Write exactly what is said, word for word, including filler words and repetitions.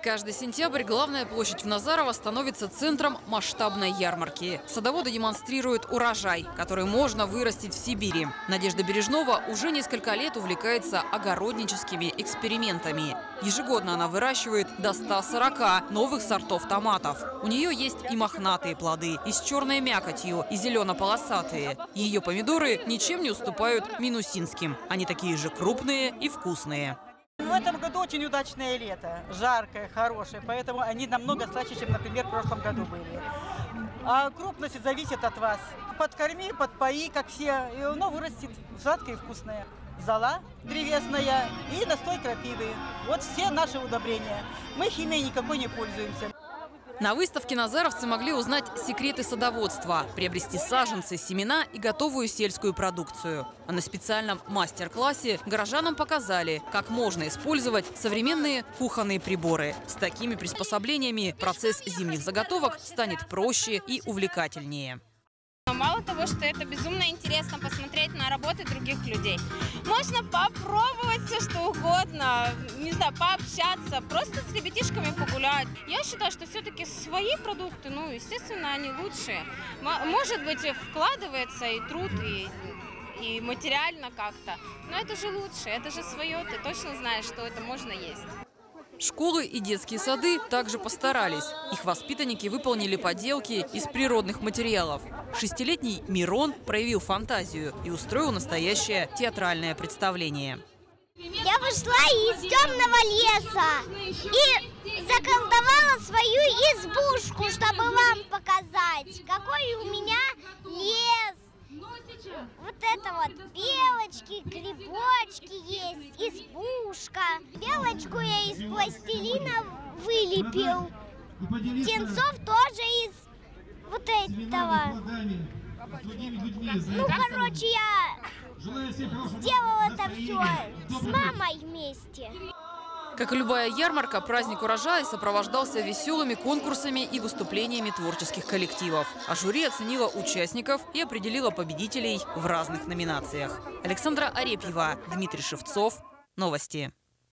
Каждый сентябрь главная площадь в Назарово становится центром масштабной ярмарки. Садоводы демонстрируют урожай, который можно вырастить в Сибири. Надежда Бережнова уже несколько лет увлекается огородническими экспериментами. Ежегодно она выращивает до ста сорока новых сортов томатов. У нее есть и мохнатые плоды, и с черной мякотью, и зелено-полосатые. Ее помидоры ничем не уступают минусинским. Они такие же крупные и вкусные. В этом году очень удачное лето, жаркое, хорошее, поэтому они намного слаще, чем, например, в прошлом году были. А крупность зависит от вас. Подкорми, подпои, как все, и оно вырастет сладкое и вкусное. Зола древесная и настой крапивы. Вот все наши удобрения. Мы химией никакой не пользуемся. На выставке назаровцы могли узнать секреты садоводства, приобрести саженцы, семена и готовую сельскую продукцию. А на специальном мастер-классе горожанам показали, как можно использовать современные кухонные приборы. С такими приспособлениями процесс зимних заготовок станет проще и увлекательнее. Мало того, что это безумно интересно посмотреть на работы других людей, можно попробовать все что угодно, не знаю, пообщаться, просто с ребятишками погулять. Я считаю, что все-таки свои продукты, ну, естественно, они лучшие. Может быть, вкладывается и труд, и, и материально как-то, но это же лучше, это же свое, ты точно знаешь, что это можно есть. Школы и детские сады также постарались. Их воспитанники выполнили поделки из природных материалов. Шестилетний Мирон проявил фантазию и устроил настоящее театральное представление. Я вышла из темного леса и заколдовала свою избушку, чтобы вам показать, какой у меня лес. Вот это вот белочки, грибочки есть, избушка. Белочку я из пластилина вылепил. Птенцов тоже из вот этого. Ну, короче, я сделала это все с мамой вместе. Как и любая ярмарка, праздник урожая сопровождался веселыми конкурсами и выступлениями творческих коллективов. А жюри оценило участников и определило победителей в разных номинациях. Александра Арепьева, Дмитрий Шевцов. Новости.